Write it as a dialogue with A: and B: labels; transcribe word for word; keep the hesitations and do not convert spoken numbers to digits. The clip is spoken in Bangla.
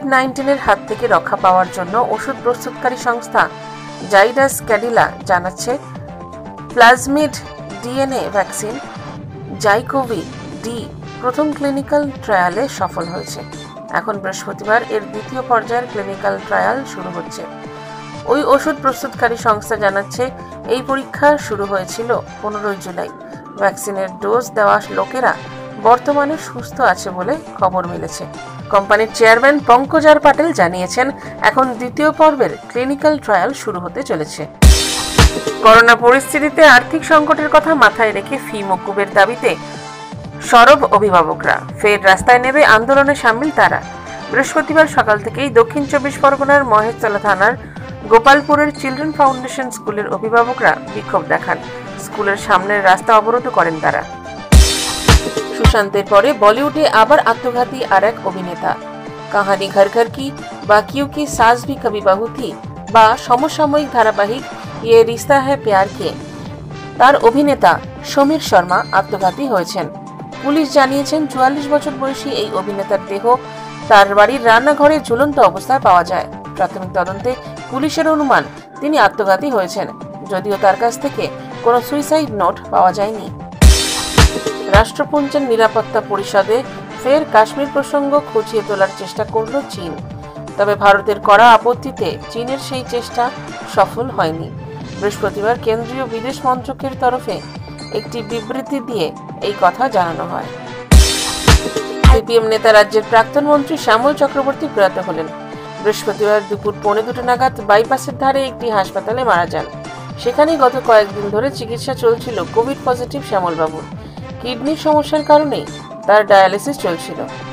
A: নাইন্টিনের হাত থেকে রক্ষা পাওয়ার জন্য ওষুধ প্রস্তুতকারী সংস্থা জাইডাস ক্যাডিলা জানাচ্ছে, plasmid DNA vaccine ZyCoV D প্রথম ক্লিনিক্যাল ট্রায়ালে সফল হয়েছে। এখন বৃহস্পতিবার এর দ্বিতীয় পর্যায়ের ক্লিনিক্যাল ট্রায়াল শুরু হচ্ছে। ওই ওষুধ প্রস্তুতকারী সংস্থা জানাচ্ছে, এই পরীক্ষা শুরু হয়েছিল পনেরোই জুলাই। ভ্যাকসিনের ডোজ দেওয়া লোকেরা বর্তমানে সুস্থ আছে বলে খবর মিলেছে। কোম্পানির চেয়ারম্যান পঙ্কজার পাটেল জানিয়েছেন, এখন দ্বিতীয় পর্বের ক্লিনিক্যাল ট্রায়াল শুরু হতে চলেছে। করোনা পরিস্থিতিতে আর্থিক সংকটের কথা মাথায় রেখে ফি মকুবের দাবিতে সরব অভিভাবকরা, ফের রাস্তায় নেমে আন্দোলনে সামিল তারা। বৃহস্পতিবার সকাল থেকেই দক্ষিণ চব্বিশ পরগনার মহেশতলা থানার গোপালপুরের চিলড্রেন ফাউন্ডেশন স্কুলের অভিভাবকরা বিক্ষোভ দেখান। স্কুলের সামনের রাস্তা অবরোধ করেন তারা। সুশান্তের পরে বলিউডে আবার আত্মঘাতী আর এক অভিনেতা। কাহানি ঘর ঘর কি বা কিউ কি সাস ভি কবি বাহু থি বা সমসাময়িক ধারাবাহিক ইয়ে রিস্তা হ্যায় প্যার কে তার অভিনেতা সমীর শর্মা আত্মঘাতী হয়েছেন। পুলিশ জানিয়েছেন, চুয়াল্লিশ বছর বয়সী এই অভিনেতার দেহ তার বাড়ির রান্নাঘরে ঝুলন্ত অবস্থায় পাওয়া যায়। প্রাথমিক তদন্তে পুলিশের অনুমান তিনি আত্মঘাতী হয়েছেন, যদিও তার কাছ থেকে কোনো সুইসাইড নোট পাওয়া যায়নি। রাষ্ট্রপুঞ্জের নিরাপত্তা পরিষদে ফের কাশ্মীর প্রসঙ্গ খতিয়ে তোলার চেষ্টা করল চীন। তবে ভারতের কড়া আপত্তিতে চীনের সেই চেষ্টা সফল হয়নি। বৃহস্পতিবার কেন্দ্রীয় বিদেশ মন্ত্রকের তরফে একটি বিবৃতি দিয়ে এই কথা জানানো হয়। সিপিএম নেতা রাজ্যের প্রাক্তন মন্ত্রী শ্যামল চক্রবর্তী প্রয়াত হলেন। বৃহস্পতিবার দুপুর পৌনে দুটো নাগাদ বাইপাসের ধারে একটি হাসপাতালে মারা যান। সেখানেই গত কয়েকদিন ধরে চিকিৎসা চলছিল কোভিড পজিটিভ শ্যামলবাবুর। কিডনির সমস্যার কারণেই তার ডায়ালিসিস চলছিল।